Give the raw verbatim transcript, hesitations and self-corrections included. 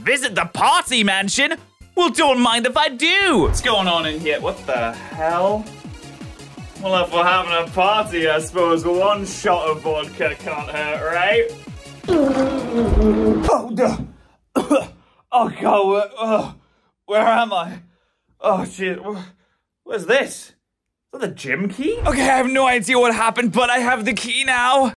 visit the party mansion? Well, don't mind if I do. What's going on in here? What the hell? Well, if we're having a party, I suppose one shot of vodka can't hurt, right? Oh, no. Oh, God, where, oh, where am I? Oh, shit. Where's this? Is that the gym key? Okay, I have no idea what happened, but I have the key now.